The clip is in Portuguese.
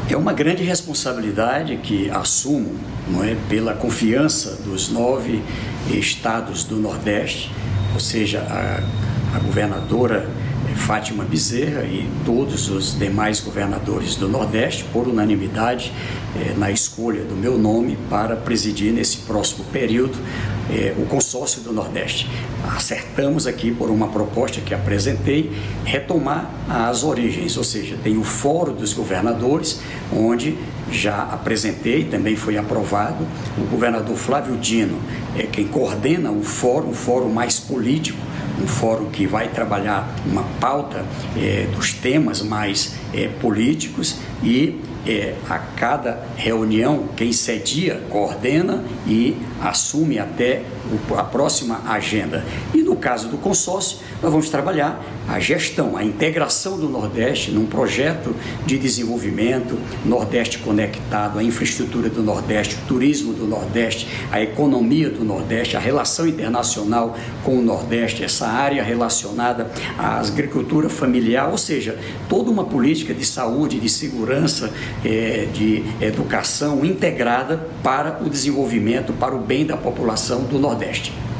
É uma grande responsabilidade que assumo, não é, pela confiança dos 9 estados do Nordeste, ou seja, a governadora Fátima Bezerra e todos os demais governadores do Nordeste, por unanimidade, na escolha do meu nome para presidir nesse próximo período o consórcio do Nordeste. Acertamos aqui, por uma proposta que apresentei, retomar as origens, ou seja, tem o Fórum dos Governadores, onde já apresentei, também foi aprovado, o governador Flávio Dino é quem coordena o fórum mais político, um fórum que vai trabalhar uma pauta dos temas mais políticos e a cada reunião quem cedia coordena e assume até a próxima agenda. E no caso do consórcio, nós vamos trabalhar a gestão, a integração do Nordeste num projeto de desenvolvimento, Nordeste conectado, a infraestrutura do Nordeste, o turismo do Nordeste, a economia do Nordeste, a relação internacional com o Nordeste, essa área relacionada à agricultura familiar, ou seja, toda uma política de saúde, de segurança, de educação integrada para o desenvolvimento, para o bem da população do Nordeste.